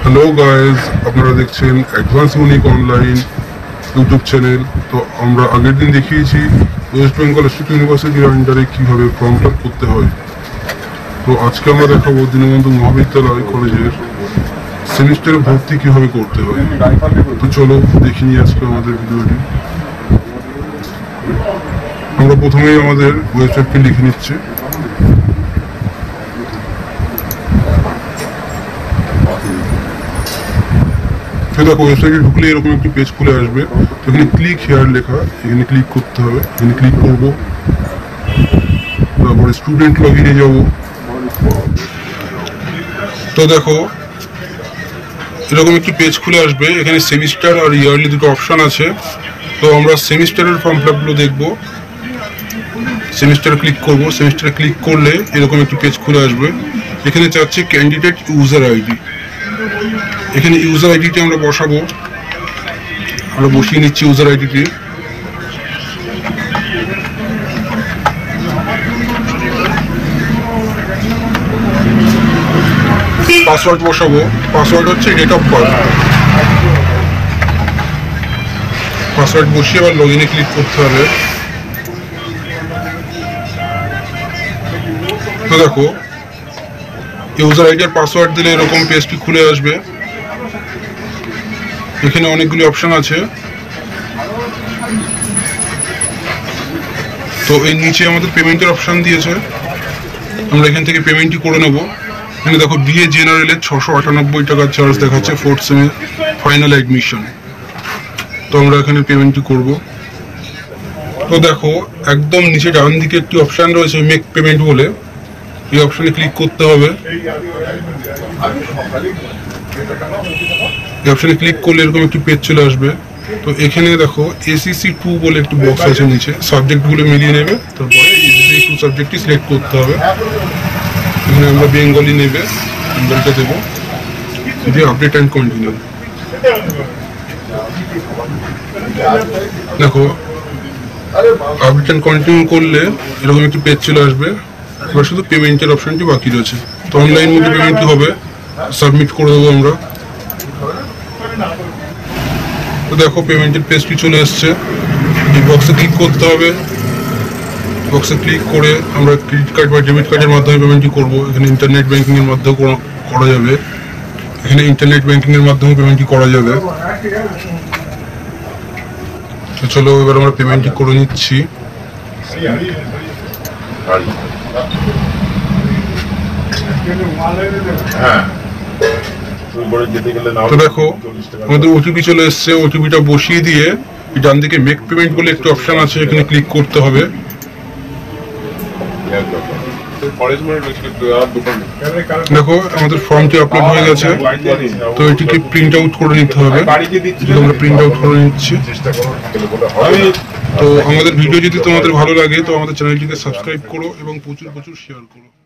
Hello guys, আপনারা দেখছেন advance Monik online YouTube channel. তো আমরা আগের দিন দেখিয়েছি ওয়েস্ট বেঙ্গল স্টেট ইউনিভার্সিটির আন্ডারে কীভাবে ফর্ম ফিল করতে হয়। তো আজকে আমরা দেখাবো দীনবন্ধু মহাবিদ্যালয় কলেজের সেমিস্টারে ভর্তি কীভাবে করতে হয়। তো চলো দেখে নিই আজকে আমাদের ভিডিওটি। আমরা প্রথমেই আমাদের ওয়েবসাইটটি লিখে নিচ্ছি। দেখো, ওয়েবসাইটে ঢুকলে এরকম একটি পেজ খুলে আসবে। তো এখানে ক্লিক হেয়ার লেখা, এখানে ক্লিক করতে হবে। এখানে ক্লিক করব, তারপরে স্টুডেন্ট লগ ইনে যাবো। তো দেখো এরকম একটি পেজ খুলে আসবে। এখানে সেমিস্টার আর ইয়ারলি দুটো অপশান আছে। তো আমরা সেমিস্টারের ফর্ম ফিল আপগুলো দেখবো। সেমিস্টারে ক্লিক করব। সেমিস্টারে ক্লিক করলে এরকম একটি পেজ খুলে আসবে। এখানে চাচ্ছে ক্যান্ডিডেট ইউজার আইডি। এখানে ইউজার আইডিটি আমরা বসাবো। আমরা বসিয়ে নিচ্ছি ইউজার আইডিটি। পাসওয়ার্ড বসাবো। পাসওয়ার্ড হচ্ছে ডেট অফ বার্থ। পাসওয়ার্ড বসিয়ে আবার লগ ইনে ক্লিক করতে হবে। তো দেখো ইউজার আইডি আর পাসওয়ার্ড দিলে এরকম পেজটি খুলে আসবে। এখানে অনেকগুলি অপশন আছে। তো এর নিচে আমাদের পেমেন্টের অপশন দিয়েছে। আমরা এখান থেকে পেমেন্টটি করে নেব। এখানে দেখো বিএ জেনারেলের 698 টাকার চার্জ দেখাচ্ছে ফোর্থ সেমে ফাইনাল অ্যাডমিশন। তো আমরা এখানে পেমেন্টটি করব। তো দেখো একদম নিচে ডান দিকে একটি অপশান রয়েছে মেক পেমেন্ট বলে। এই অপশানে ক্লিক করতে হবে। এই অপশানে ক্লিক করলে এরকম একটি পেজ চলে আসবে। তো এখানে দেখো এসিসি 2 বলে একটি বক্স আছে নিচে, সাবজেক্টগুলো মিলিয়ে নেবে। তারপরে এসিসি 2 সাবজেক্টটি সিলেক্ট করতে হবে। এখানে আমরা বেঙ্গলি নেবে, বেঙ্গলটা দেবো, দিয়ে আপডেট অ্যান্ড কন্টিনিউ। দেখো আপডেট অ্যান্ড কন্টিনিউ করলে এরকম একটি পেজ চলে আসবে। এবার শুধু পেমেন্টের অপশনটি বাকি রয়েছে। তো অনলাইন মোডে পেমেন্টটি হবে, সাবমিট করে দেবো আমরা। তো দেখো পেমেন্টের পেজটি চলে এসছে। এই বক্সে ক্লিক করতে হবে। বক্সে ক্লিক করে আমরা ক্রেডিট কার্ড বা ডেবিট কার্ডের মাধ্যমে পেমেন্টটি করবো। এখানে ইন্টারনেট ব্যাঙ্কিংয়ের মাধ্যমে করা যাবে। এখানে ইন্টারনেট ব্যাঙ্কিংয়ের মাধ্যমে পেমেন্টটি করা যাবে। তো চলো এবার আমরা পেমেন্টটি করে নিচ্ছি। তো দেখো আমাদের ওটিপি চলে এসছে। ওটিপিটা বসিয়ে দিয়ে ডান দিকে মেক পেমেন্ট বলে একটি অপশন আছে, এখানে ক্লিক করতে হবে। দেখো আমাদের ফর্মটি আপলোড হয়ে গেছে। তো এটিকে প্রিন্ট আউট করে নিতে হবে। আমরা প্রিন্ট আউট করে নিচ্ছি। তো আমাদের ভিডিও যদি তোমাদের ভালো লাগে তো আমাদের চ্যানেলটিকে সাবস্ক্রাইব করো এবং প্রচুর শেয়ার করো।